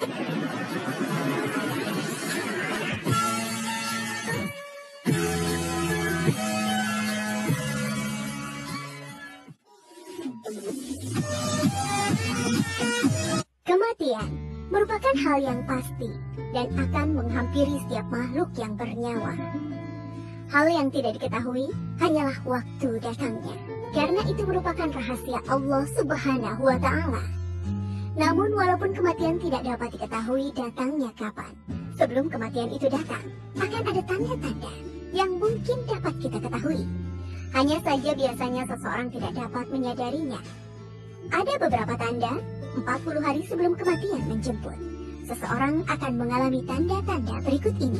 Kematian merupakan hal yang pasti dan akan menghampiri setiap makhluk yang bernyawa. Hal yang tidak diketahui hanyalah waktu datangnya, karena itu merupakan rahasia Allah Subhanahu wa Ta'ala. Namun walaupun kematian tidak dapat diketahui datangnya kapan, sebelum kematian itu datang, akan ada tanda-tanda yang mungkin dapat kita ketahui. Hanya saja biasanya seseorang tidak dapat menyadarinya. Ada beberapa tanda 40 hari sebelum kematian menjemput. Seseorang akan mengalami tanda-tanda berikut ini.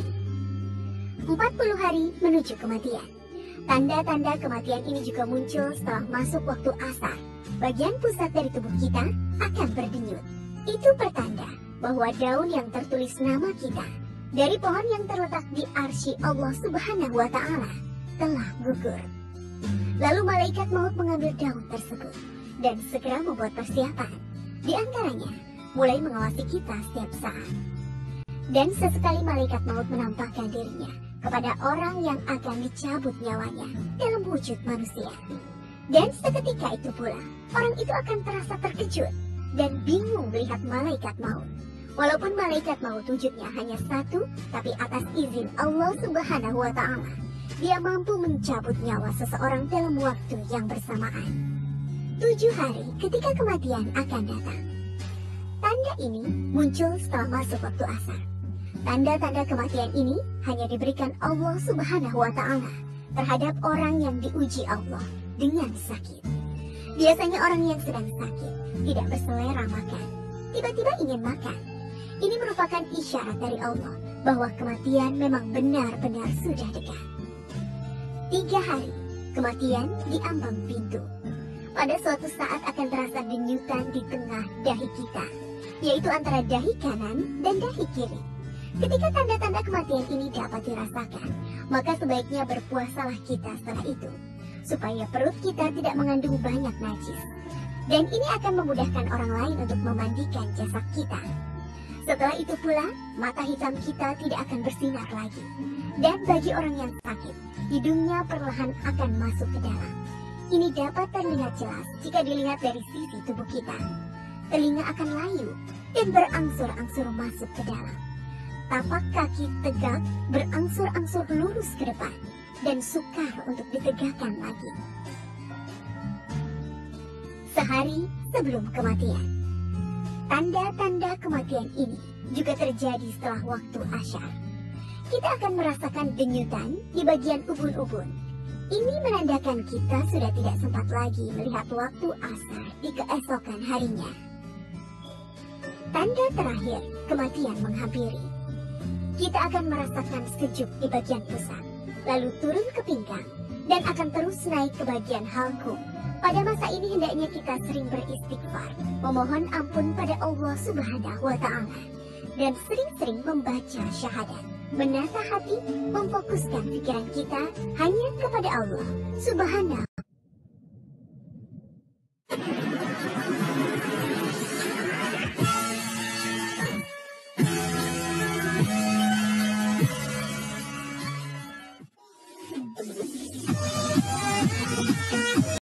40 hari menuju kematian. Tanda-tanda kematian ini juga muncul setelah masuk waktu asar. Bagian pusat dari tubuh kita akan berdenyut. Itu pertanda bahwa daun yang tertulis nama kita dari pohon yang terletak di arsy Allah Subhanahu wa Ta'ala telah gugur. Lalu malaikat maut mengambil daun tersebut dan segera membuat persiapan. Di antaranya, mulai mengawasi kita setiap saat. Dan sesekali malaikat maut menampakkan dirinya kepada orang yang akan dicabut nyawanya dalam wujud manusia. Dan seketika itu pula, orang itu akan terasa terkejut dan bingung melihat malaikat maut. Walaupun malaikat maut wujudnya hanya satu, tapi atas izin Allah Subhanahu wa Ta'ala, dia mampu mencabut nyawa seseorang dalam waktu yang bersamaan. 7 hari ketika kematian akan datang. Tanda ini muncul setelah masuk waktu asar. Tanda-tanda kematian ini hanya diberikan Allah Subhanahu wa Ta'ala terhadap orang yang diuji Allah dengan sakit. Biasanya orang yang sedang sakit tidak berselera makan, tiba-tiba ingin makan. Ini merupakan isyarat dari Allah bahwa kematian memang benar-benar sudah dekat. 3 hari kematian di ambang pintu. Pada suatu saat akan terasa denyutan di tengah dahi kita, yaitu antara dahi kanan dan dahi kiri. Ketika tanda-tanda kematian ini dapat dirasakan, maka sebaiknya berpuasalah kita setelah itu, supaya perut kita tidak mengandung banyak najis. Dan ini akan memudahkan orang lain untuk memandikan jasad kita. Setelah itu pula, mata hitam kita tidak akan bersinar lagi. Dan bagi orang yang sakit, hidungnya perlahan akan masuk ke dalam. Ini dapat terlihat jelas jika dilihat dari sisi tubuh kita. Telinga akan layu dan berangsur-angsur masuk ke dalam. Tapak kaki tegak berangsur-angsur lurus ke depan dan sukar untuk ditegakkan lagi. Sehari sebelum kematian. Tanda-tanda kematian ini juga terjadi setelah waktu asyar. Kita akan merasakan denyutan di bagian ubun-ubun. Ini menandakan kita sudah tidak sempat lagi melihat waktu asar di keesokan harinya. Tanda terakhir, kematian menghampiri. Kita akan merasakan sejuk di bagian pusat, lalu turun ke pinggang, dan akan terus naik ke bagian halku. Pada masa ini hendaknya kita sering beristighfar, memohon ampun pada Allah Subhanahu wa Ta'ala, dan sering-sering membaca syahadat. Menata hati, memfokuskan pikiran kita hanya kepada Allah Subhanahu